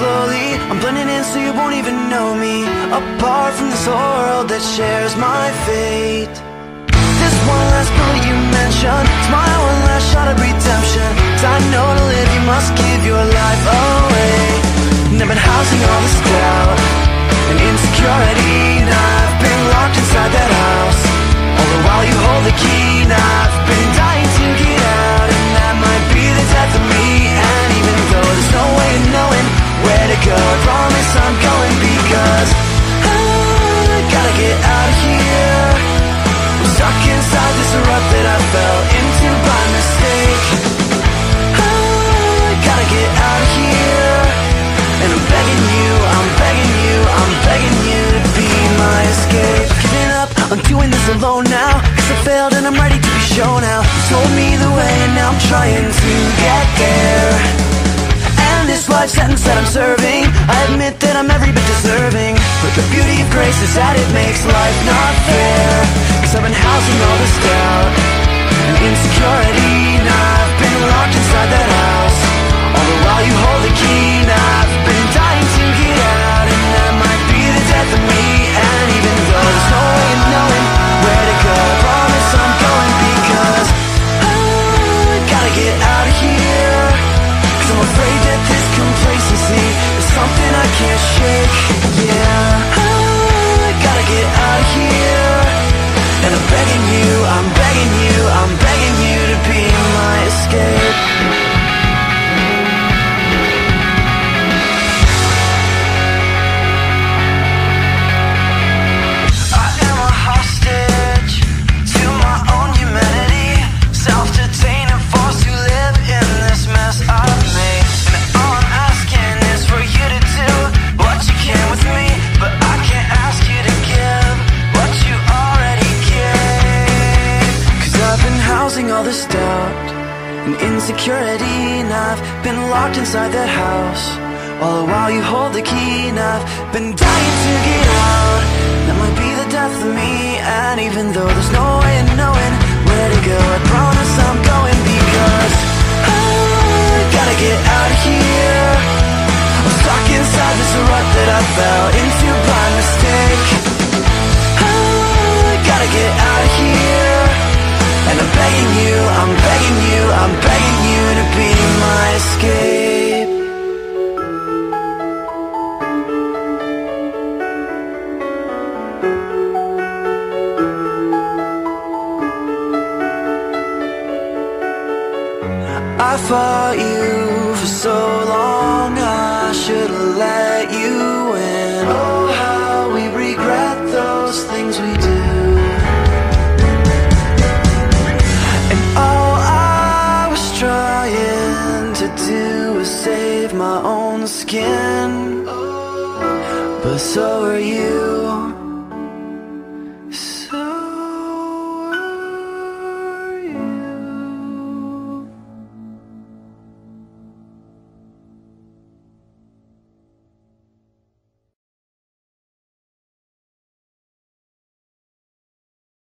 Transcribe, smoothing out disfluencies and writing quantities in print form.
slowly, I'm blending in so you won't even know me. Apart from this whole world that shares my fate. This one last bullet you mentioned, it's my one last shot of redemption. 'Cause I know to live you must give your life away. And I've been housing all this doubt and insecurity, and I've been locked inside that house. All the while you hold the key, and I've been dying to get out. And that might be the death of me. And even though there's no way of knowing where to go, I promise I'm going, because I gotta get out of here. I'm stuck inside this rut that I fell into by mistake. I gotta get out of here. And I'm begging you, I'm begging you, I'm begging you to be my escape. Giving up, I'm doing this alone now, 'cause I failed and I'm ready to be shown out. You told me the way and now I'm trying to get there. And this life sentence that I'm serving, I admit that I'm every bit deserving. But the beauty of grace is that it makes life not fair. 'Cause I've been housing all this doubt and insecurity, and I've been locked inside that house. All the while you hold the key, and I've been dying to get out. And that might be the death of me. And even though there's no way of knowing where to go, I promise I'm going, because I gotta get out of here. 'Cause I'm afraid that this complacency is something I can't shake. Yeah, I gotta get out of here. And I'm begging you, I'm begging you, I'm begging you to be my escape. All this doubt and insecurity, and I've been locked inside that house. All the while you hold the key, and I've been dying to get out. That might be the death of me. And even though there's no way of knowing where to go, I promise I'm going, because I gotta get out of here. I'm stuck inside this rut that I fell into by mistake. I gotta get out of here. And I'm begging you, I'm begging you, I'm begging you to be my escape. I fought you for so long, I should've let you in. Oh, how we regret those things we do. Trying to do is save my own skin, but so are you.